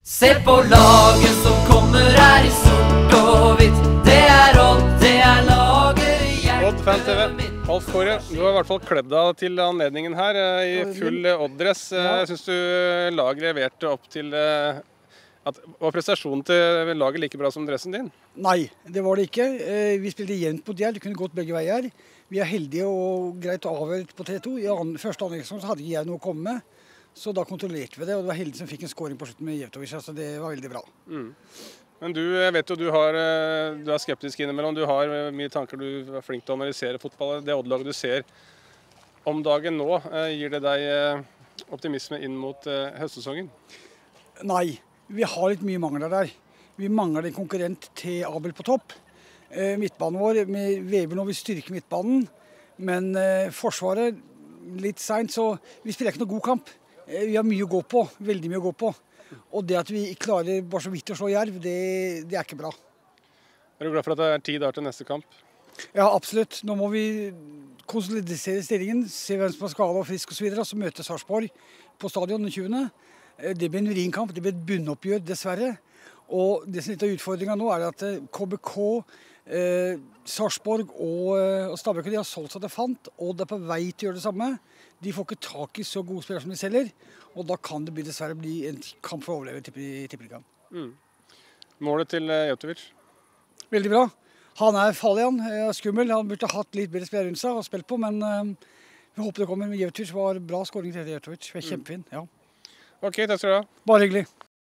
Se på laget som kommer her i sort og hvitt. Det er Odd, det er laget. Odd Fan TV, Alf Kåre, du har i hvert fall kledd deg til anledningen her i full Odd-dress. Jeg synes du laget leverte opp til var prestasjonen til laget like bra som dressen din? Nei, det var det ikke. Vi spilte jevnt mot Jerv, det kunne gått begge veier. Vi er heldige og greit avgjort på 3-2. I første andre så hadde ikke jeg noe å komme med. Så da kontrollerte vi det, og det var heldig som fikk en scoring på slutten med Jevtovic, så det var veldig bra. Men jeg vet jo du er skeptisk innimellom, du har mye tanker, du er flink til å analysere fotball. Det Odd-laget du ser om dagen nå, gir det deg optimisme inn mot høstsesongen? Nei, vi har litt mye mangler der. Vi mangler en konkurrent til Abel på topp. Midtbanen vår, med Weber nå vil styrke midtbanen, men forsvaret litt sent, så vi spiller ikke noe god kamp. Vi har mye å gå på, veldig mye å gå på. Og det at vi klarer bare så vidt å slå Jerv, det er ikke bra. Er du glad for at det er 10 dager til neste kamp? Ja, absolutt. Nå må vi konsolidere stillingen, se hvem som er skadet og frisk og så videre, og så møte Sarpsborg på stadion den 20. Det blir en vrinkamp, det blir et bunnoppgjør, dessverre. Og det som er litt av utfordringen nå er at KBK, Sarpsborg og Stabæk, de har solgt seg til Fant, og det er på vei til å gjøre det samme. De får ikke tak i så gode spillere som de selger, og da kan det dessverre bli en kamp for å overleve i tippeligaen. Målet til Jevtovic? Veldig bra. Han er farlig, han er skummel. Han burde hatt litt bedre spillere rundt seg og spilt på, men vi håper det kommer. Jevtovic var bra skåring til Jevtovic. Kjempefin, ja. Ok, takk skal du ha. Bare hyggelig.